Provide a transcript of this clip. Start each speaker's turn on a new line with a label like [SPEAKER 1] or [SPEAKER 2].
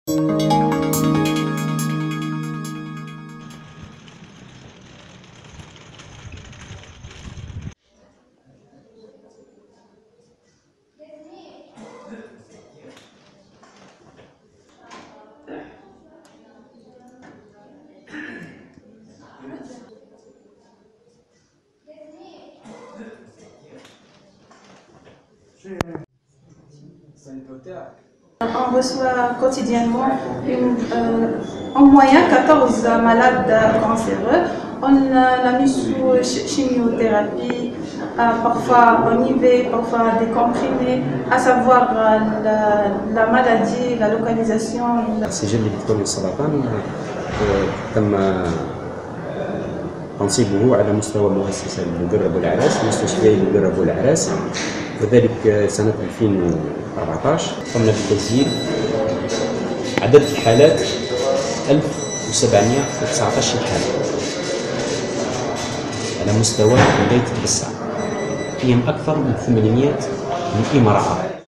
[SPEAKER 1] On reçoit quotidiennement en moyenne 14 malades cancéreux. On l'a mis sous chimiothérapie, parfois en IV, parfois des comprimés, à savoir la maladie, la localisation.
[SPEAKER 2] السجل الإلكتروني للسرطان تم تنصيبه على مستوى مؤسسة المقرب والأعراس، مستشفيي المقرب والأعراس، وذلك سنة 2014. قمنا بتسجيل عدد الحالات 1719 حالة على مستوى ولاية بسعة، فيهم أكثر من 800 من امرأة.